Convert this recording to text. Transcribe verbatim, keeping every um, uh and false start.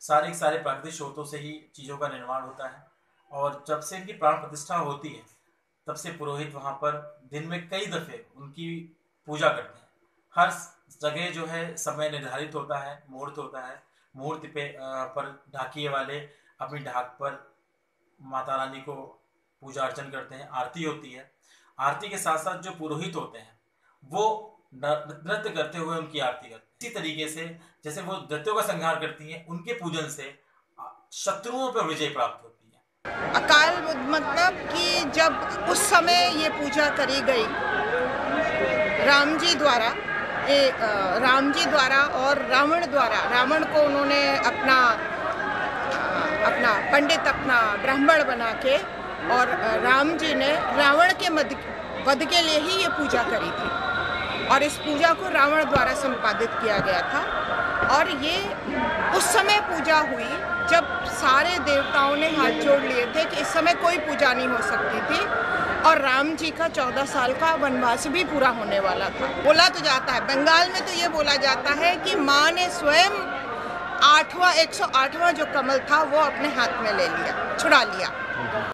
सारे के सारे प्राकृतिक स्रोतों से ही चीज़ों का निर्माण होता है। और जब से इनकी प्राण प्रतिष्ठा होती है तब से पुरोहित वहाँ पर दिन में कई दफ़े उनकी पूजा करते हैं। हर जगह जो है समय निर्धारित होता है, मुहूर्त होता है। मुहूर्त पे पर ढाकिए वाले अपनी ढाक पर माता रानी को पूजा अर्चन करते हैं, आरती होती है। आरती के साथ साथ जो पुरोहित होते हैं वो नृत्य करते हुए उनकी आरती करते हैं। इसी तरीके से जैसे वो दैत्यों का संहार करती हैं, उनके पूजन से शत्रुओं पर विजय प्राप्त होती है। अकाल मतलब कि जब उस समय ये पूजा करी गई राम जी द्वारा, ये राम जी द्वारा और रावण द्वारा, रावण को उन्होंने अपना अपना पंडित, अपना ब्राह्मण बना के, और राम जी ने रावण के वध के लिए ही ये पूजा करी थी और इस पूजा को रावण द्वारा संपादित किया गया था। और ये उस समय पूजा हुई जब सारे देवताओं ने हाथ जोड़ लिए थे कि इस समय कोई पूजा नहीं हो सकती थी और राम जी का चौदह साल का वनवास भी पूरा होने वाला था। बोला तो जाता है, बंगाल में तो ये बोला जाता है कि माँ ने स्वयं आठवां एक सौ आठवां जो कमल था वो अपने हाथ में ले लिया, छुड़ा लिया।